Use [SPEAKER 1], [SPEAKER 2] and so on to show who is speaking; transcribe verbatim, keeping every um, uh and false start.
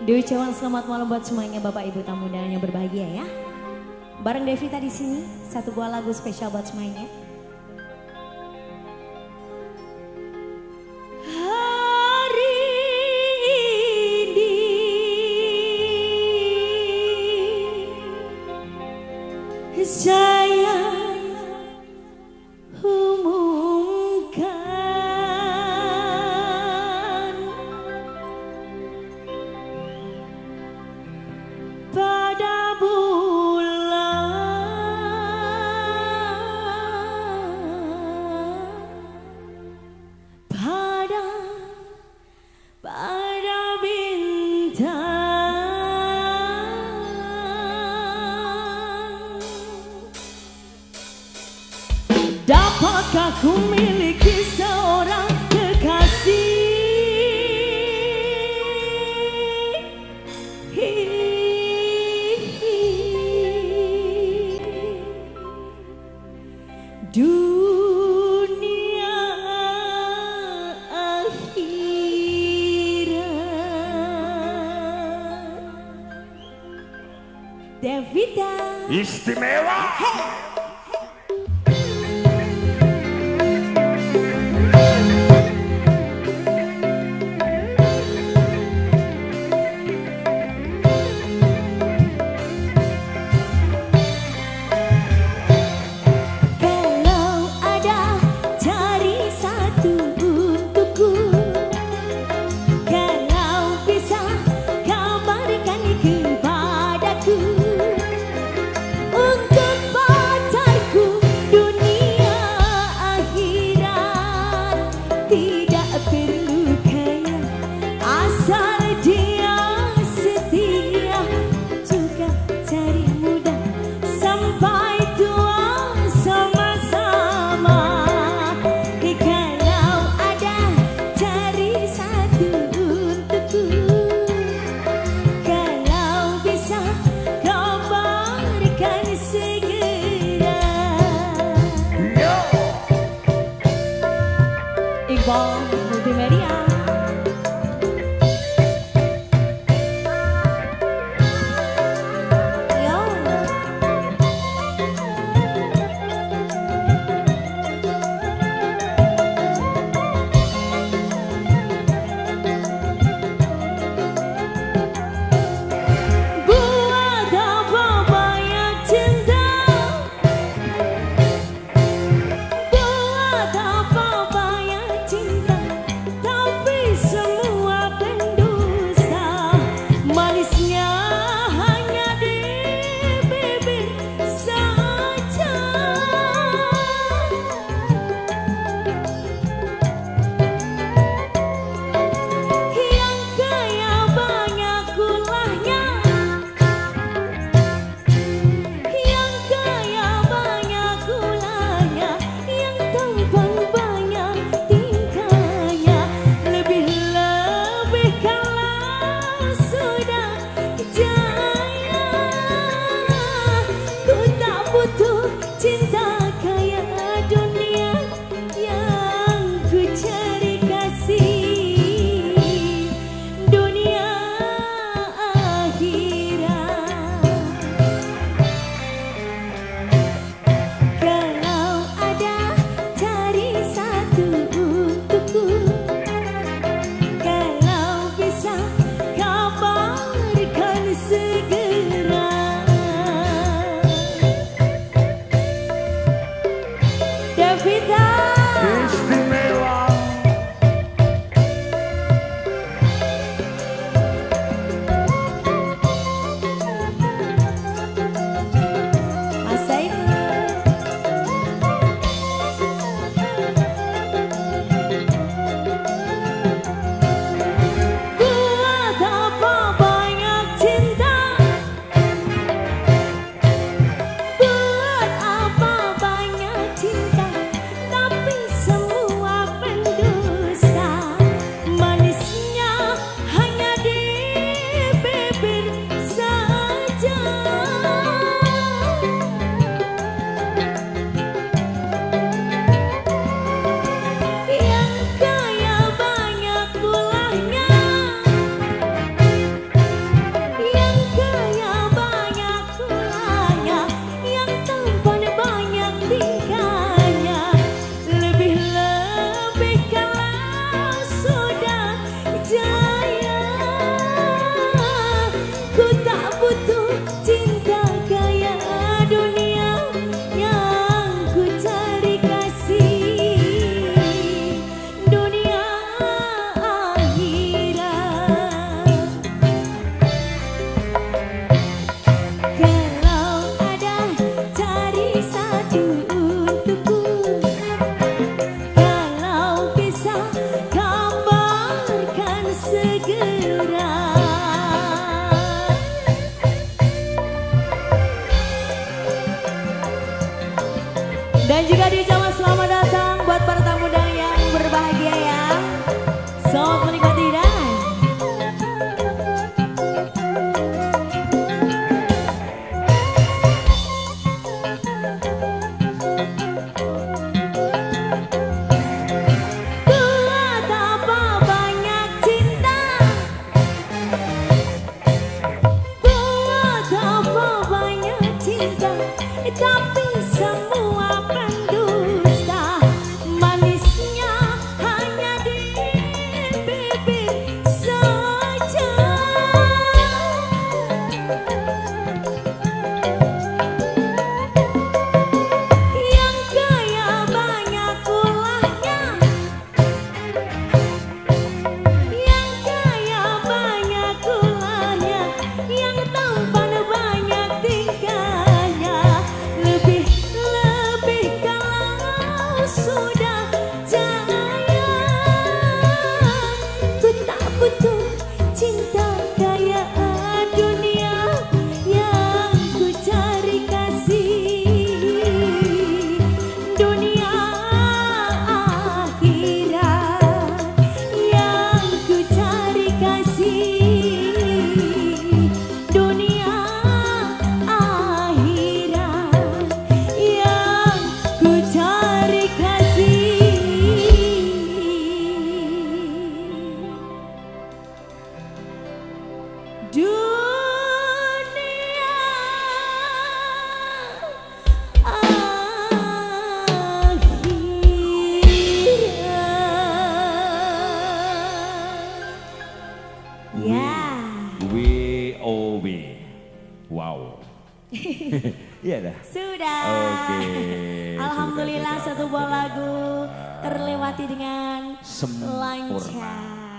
[SPEAKER 1] Diucapkan selamat malam buat semuanya Bapak Ibu tamu undangan yang berbahagia ya. Bareng Devita di sini, satu buah lagu spesial buat semuanya. Hari ini saya pada bulan, pada pada bintang. Dapatkah ku miliki seorang kekasih? Dunia akhirat. Devita
[SPEAKER 2] Istimewa.
[SPEAKER 1] Hey. Iqbal Multimedia. selamat datang buat para tamu undangan yang berbahagia ya. Selamat menikmati hidangan.
[SPEAKER 2] Tapi semua pendusta, manisnya hanya di bibir saja. Yang kaya banyak ulahnya, yang kaya banyak ulahnya, yang tampan banyak tingkahnya. Lebih-lebih kalau sudah jaya, ku tak butuh cinta kaya dunia, yang ku cari kasih dunia akhirat, yang ku cari kasih dunia akhirat, yang ku cari kasih dunia akhirat. Ya.
[SPEAKER 3] W O W. Wow. Iya dah.
[SPEAKER 1] Sudah.
[SPEAKER 3] Oke.
[SPEAKER 1] Alhamdulillah
[SPEAKER 3] sudah,
[SPEAKER 1] satu buah lagu terlewati dengan
[SPEAKER 3] sempurna.
[SPEAKER 1] lancar.